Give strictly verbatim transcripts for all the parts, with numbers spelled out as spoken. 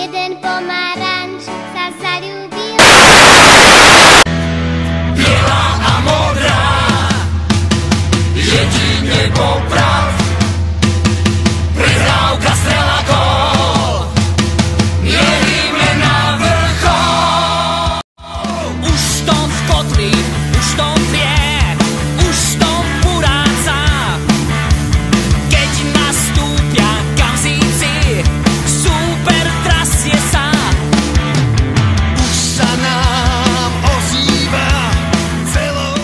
jeden pomaranč sa zaľúbil. Biela a modrá, jedine poprav, prihrávka, strela, gól, mierime na vrchol. Už to skotlí, už to vie, už to puráca, keď nastúpia kamzíci, super trasie sa. Už sa nám ozýva celou.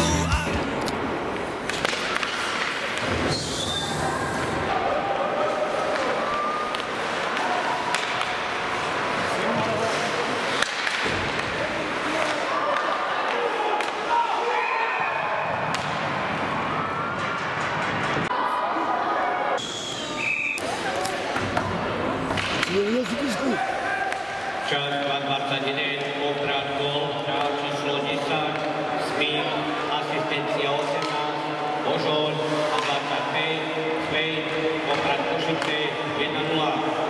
Čas dva dvadsať jeden, obrat gól, hráč číslo desať, Smík, asistencia osemnásť, Božoň a dvadsaťpäť, Svejt, obrat Košice, jedna nula.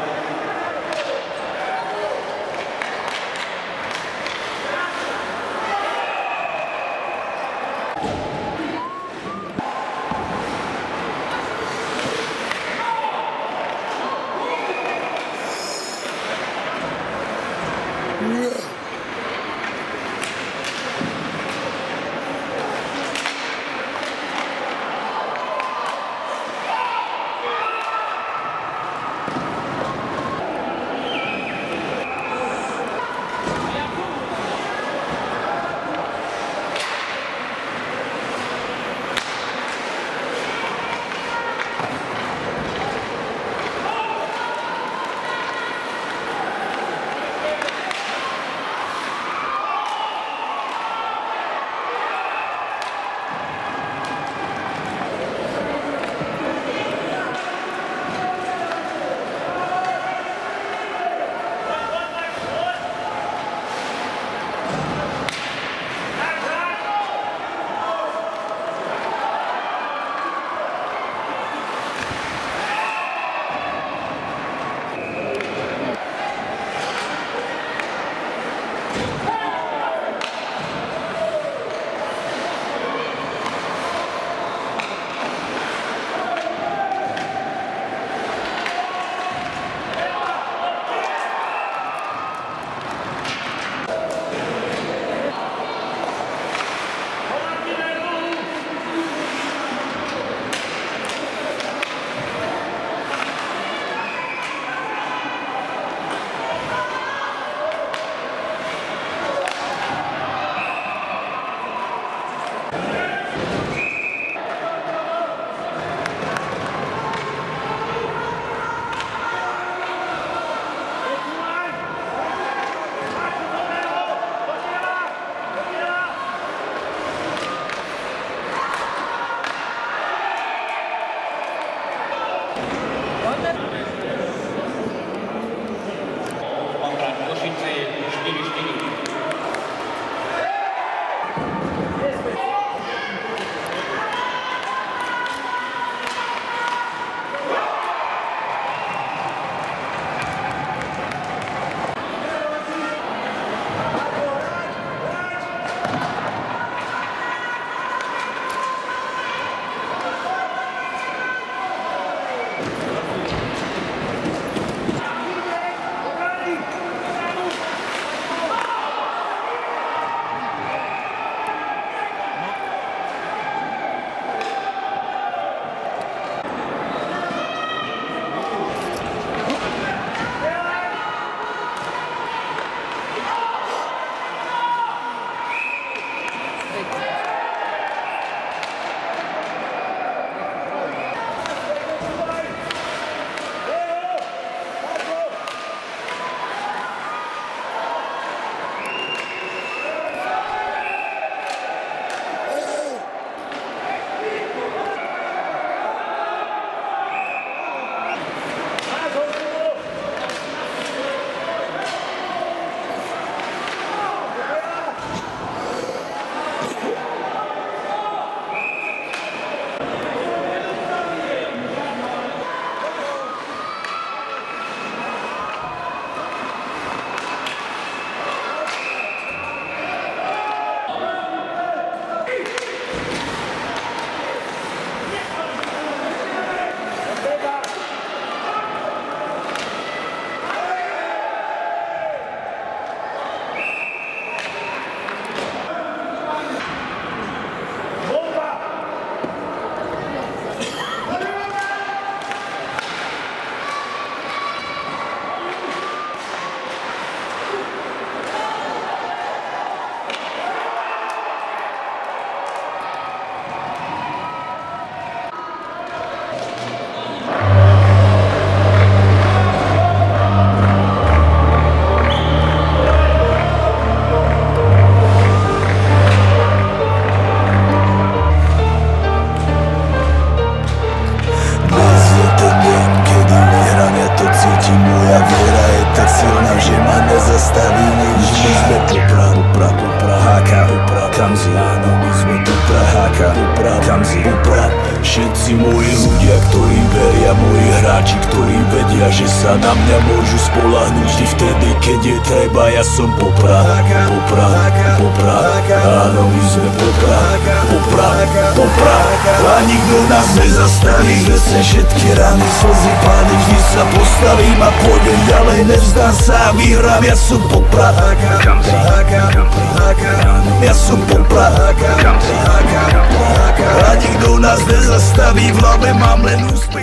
Obrat Košice, štyri štyri. kam si Poprad. Všetci moji ľudia, ktorí veria, moji hráči, ktorí vedia, že sa na mňa môžu spoľahnúť vždy vtedy, keď je treba. Ja som Poprad, Poprad, Poprad, áno, my sme Poprad, Poprad, Poprad. A nikto nás nezastaví, vece všetky rany, slzy, pány, vždy sa postavím a pôjdem ďalej, nevzdám sa a vyhrám. Ja som Poprad, ja som Poprad, a nikto nás nezastaví, v hlave mám len úspech.